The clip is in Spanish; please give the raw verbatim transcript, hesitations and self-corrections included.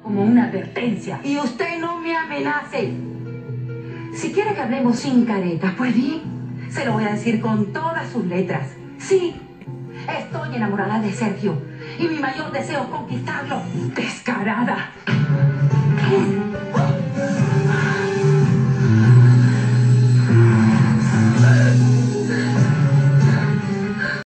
como una advertencia. Y usted no me amenace. Si quiere que hablemos sin caretas, pues bien, se lo voy a decir con todas sus letras. Sí, estoy enamorada de Sergio y mi mayor deseo es conquistarlo. Descarada.